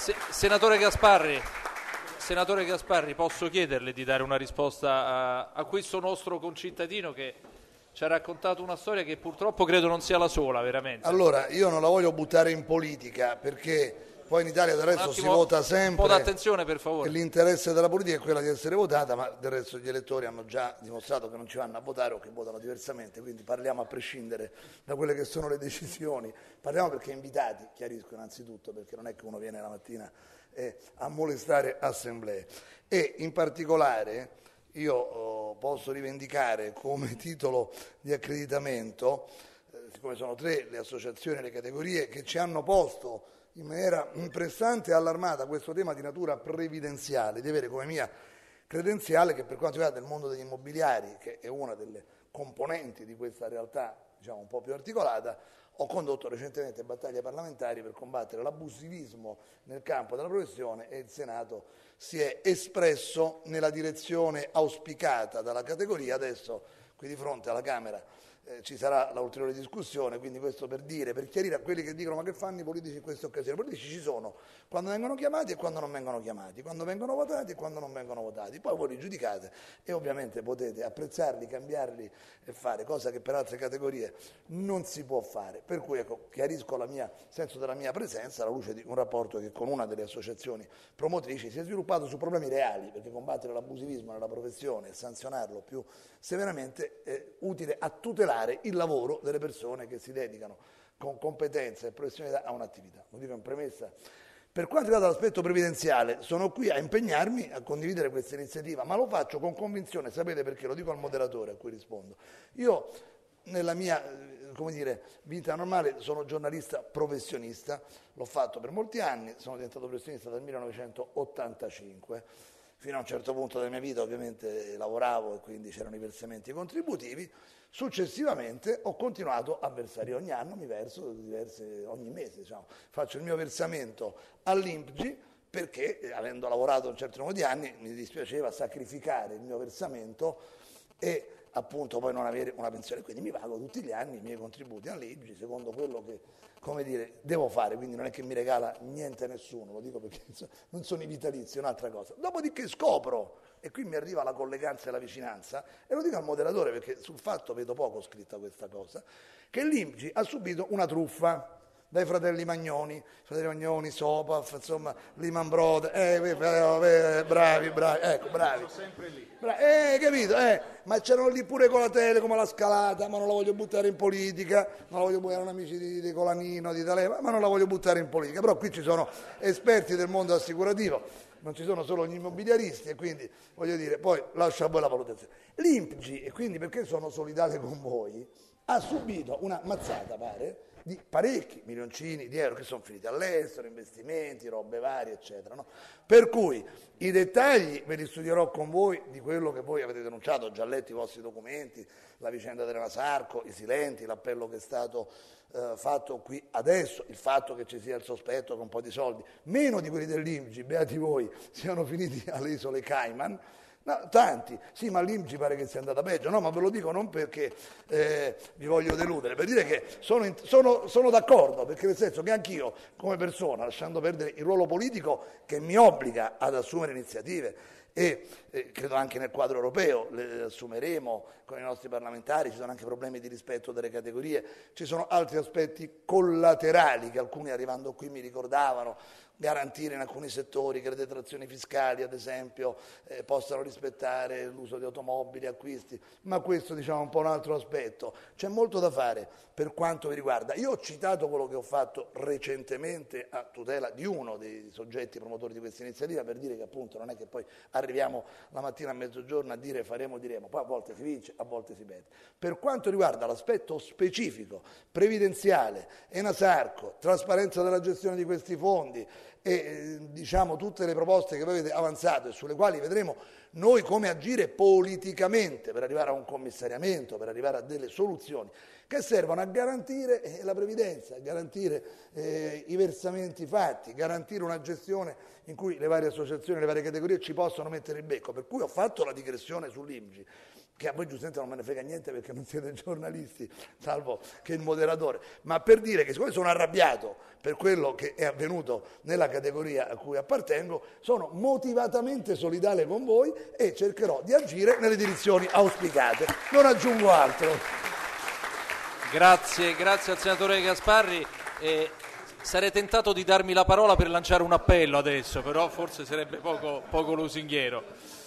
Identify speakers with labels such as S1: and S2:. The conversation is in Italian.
S1: Senatore Gasparri, posso chiederle di dare una risposta a questo nostro concittadino che ci ha raccontato una storia che purtroppo credo non sia la sola, veramente.
S2: Allora, io non la voglio buttare in politica perché poi in Italia del resto si vota sempre.
S1: Un po' d'attenzione, per favore.
S2: E l'interesse della politica è quella di essere votata, ma del resto gli elettori hanno già dimostrato che non ci vanno a votare o che votano diversamente, quindi parliamo a prescindere da quelle che sono le decisioni. Parliamo perché invitati, chiarisco innanzitutto, perché non è che uno viene la mattina a molestare assemblee. E in particolare io posso rivendicare come titolo di accreditamento, siccome sono 3 le associazioni e le categorie che ci hanno posto in maniera pressante e allarmata questo tema di natura previdenziale, di avere come mia credenziale che per quanto riguarda il mondo degli immobiliari, che è una delle componenti di questa realtà diciamo un po' più articolata, ho condotto recentemente battaglie parlamentari per combattere l'abusivismo nel campo della professione e il Senato si è espresso nella direzione auspicata dalla categoria. Adesso qui di fronte alla Camera ci sarà l'ulteriore discussione, quindi questo per dire, per chiarire a quelli che dicono ma che fanno i politici in queste occasioni. I politici ci sono quando vengono chiamati e quando non vengono chiamati, quando vengono votati e quando non vengono votati, poi voi li giudicate e ovviamente potete apprezzarli, cambiarli e fare, cosa che per altre categorie non si può fare, per cui ecco, chiarisco il senso della mia presenza alla luce di un rapporto che con una delle associazioni promotrici si è sviluppato su problemi reali, perché combattere l'abusivismo nella professione e sanzionarlo più severamente è utile a tutelare il lavoro delle persone che si dedicano con competenza e professionalità a un'attività. Lo dico in premessa. Per quanto riguarda l'aspetto previdenziale, sono qui a impegnarmi a condividere questa iniziativa, ma lo faccio con convinzione, sapete perché? Lo dico al moderatore a cui rispondo. Io nella mia vita normale sono giornalista professionista, l'ho fatto per molti anni, sono diventato professionista dal 1985. Fino a un certo punto della mia vita ovviamente lavoravo e quindi c'erano i versamenti contributivi. Successivamente ho continuato a versare, ogni anno mi verso ogni mese, diciamo, faccio il mio versamento all'INPGI perché avendo lavorato un certo numero di anni mi dispiaceva sacrificare il mio versamento e appunto poi non avere una pensione, quindi mi pago tutti gli anni i miei contributi all'INPGI secondo quello che devo fare, quindi non è che mi regala niente a nessuno, lo dico perché non sono i vitalizi, è un'altra cosa. Dopodiché scopro, e qui mi arriva la colleganza e la vicinanza, e lo dico al moderatore perché sul Fatto vedo poco scritta questa cosa, che l'INPGI ha subito una truffa dai fratelli Magnoni, Sopaf, insomma, Lehman Brothers, bravi, ecco, bravi. Sono sempre lì. Capito, ma c'erano lì pure con la Telecom, la Scalata, ma non la voglio buttare in politica, non la voglio buttare, erano amici di Colanino, di D'Alema, ma non la voglio buttare in politica, però qui ci sono esperti del mondo assicurativo, non ci sono solo gli immobiliaristi e quindi, voglio dire, poi lascio a voi la valutazione. L'INPGI, e quindi perché sono solidale con voi, ha subito una mazzata, pare, di parecchi milioncini di euro che sono finiti all'estero, investimenti, robe varie, eccetera. No? Per cui i dettagli ve li studierò con voi di quello che voi avete denunciato, ho già letto i vostri documenti, la vicenda della Sarco, i silenti, l'appello che è stato fatto qui adesso, il fatto che ci sia il sospetto che un po' di soldi, meno di quelli dell'INPGI, beati voi, siano finiti alle isole Cayman. No, tanti, sì, ma l'INPGI pare che sia andata peggio, no, ma ve lo dico non perché vi voglio deludere, per dire che sono d'accordo, perché nel senso che anch'io come persona, lasciando perdere il ruolo politico che mi obbliga ad assumere iniziative e credo anche nel quadro europeo le assumeremo con i nostri parlamentari, ci sono anche problemi di rispetto delle categorie, ci sono altri aspetti collaterali che alcuni arrivando qui mi ricordavano, garantire in alcuni settori che le detrazioni fiscali, ad esempio, possano rispettare l'uso di automobili, acquisti, ma questo diciamo è un po' un altro aspetto. C'è molto da fare per quanto mi riguarda. Io ho citato quello che ho fatto recentemente a tutela di uno dei soggetti promotori di questa iniziativa per dire che appunto non è che poi arriviamo la mattina a mezzogiorno a dire faremo, diremo, poi a volte si vince, a volte si perde. Per quanto riguarda l'aspetto specifico, previdenziale, Enasarco, trasparenza della gestione di questi fondi, e diciamo tutte le proposte che voi avete avanzato e sulle quali vedremo noi come agire politicamente per arrivare a un commissariamento, per arrivare a delle soluzioni che servono a garantire la previdenza, a garantire i versamenti fatti, garantire una gestione in cui le varie associazioni, le varie categorie ci possono mettere il becco, per cui ho fatto la digressione sull'INPGI. che a voi giustamente non me ne frega niente perché non siete giornalisti, salvo che il moderatore, ma per dire che siccome sono arrabbiato per quello che è avvenuto nella categoria a cui appartengo, sono motivatamente solidale con voi e cercherò di agire nelle direzioni auspicate. Non aggiungo altro.
S1: Grazie al senatore Gasparri. Sarei tentato di darmi la parola per lanciare un appello adesso, però forse sarebbe poco lusinghiero.